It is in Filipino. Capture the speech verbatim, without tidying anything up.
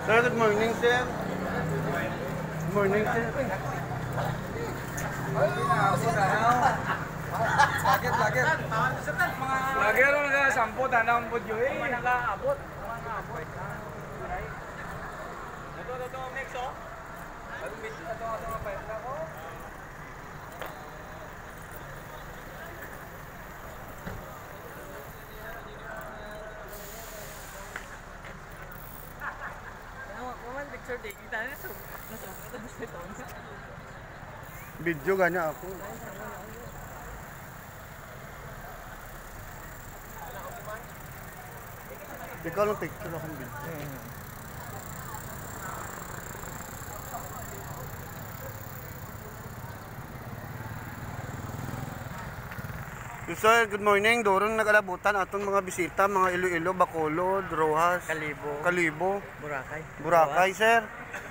Sir, good morning, sir. Good morning, sir. Lagit, lagit. Lagit mo na sampo, tanang po yun eh. Mga nag-aabot. Mga nag-aabot. Ito, ito, ito, next oh. Ito, ito, ito, ito, ito, ko. Video ganya ako. Ikaw lang picture akong video. So, sir, good morning. Dorong nagalabutan atong mga bisita, mga Iloilo, Bacolod, Rojas, Kalibo, Kalibo, Boracay. Boracay, sir.